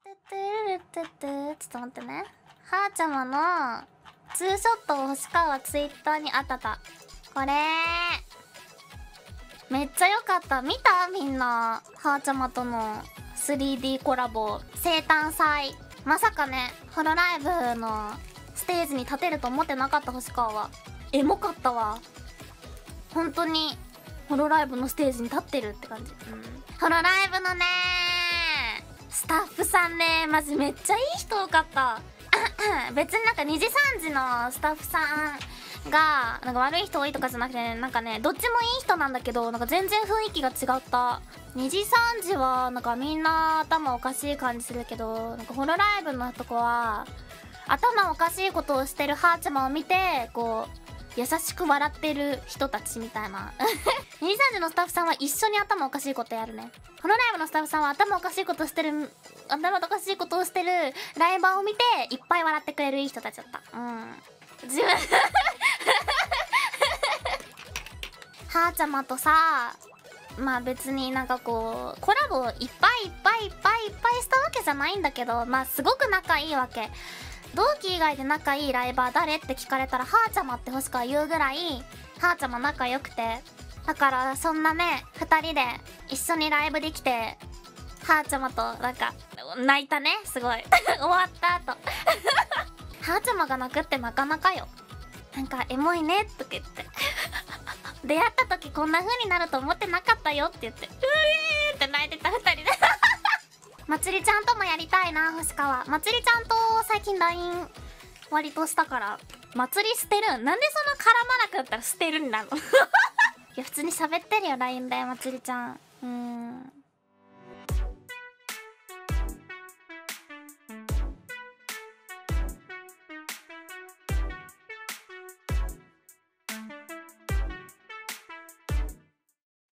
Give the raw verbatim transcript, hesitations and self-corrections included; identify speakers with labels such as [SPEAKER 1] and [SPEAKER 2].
[SPEAKER 1] ちょっと待ってね。はーちゃまのツーショットを星川はツイッターにあったた。これめっちゃ良かった。見た？みんなはーちゃまとの スリーディー コラボ生誕祭。まさかね、ホロライブのステージに立てると思ってなかった星川は。エモかったわ。本当にホロライブのステージに立ってるって感じ。うん、ホロライブのねスタッフさんね、マジめっちゃいい人多かった別になんかにじさんじのスタッフさんがなんか悪い人多いとかじゃなくて、ね、なんかねどっちもいい人なんだけど、なんか全然雰囲気が違った。にじさんじはなんかみんな頭おかしい感じするけど、なんかホロライブのとこは頭おかしいことをしてるはーちゃまを見てこう優しく笑ってる人たちみたいなにじさんじのスタッフさんは一緒に頭おかしいことやるね。ホロライブのスタッフさんは頭おかしいことしてる頭おかしいことをしてるライバーを見ていっぱい笑ってくれるいい人たちだった。うん自分はーちゃまとさ、まあ別になんかこうコラボいっぱいいっぱいいっぱいいっぱいしたわけじゃないんだけど、まあすごく仲いいわけ。同期以外で仲いいライバー誰って聞かれたらはーちゃまって星川言うぐらいはーちゃま仲良くて、だからそんなねふたりで一緒にライブできてはーちゃまとなんか泣いたね。すごい終わった後はーちゃまが泣くってなかなかよ。なんかエモいねとか言って出会った時こんな風になると思ってなかったよって言ってうえーって泣いてたふたりでまつりちゃんともやりたいな。星川まつりちゃんと最近 ライン 割としたから。まつり捨てるん？なんでそんな絡まなかったら捨てるんだろういや普通に喋ってるよ ライン でまつりちゃん。うーん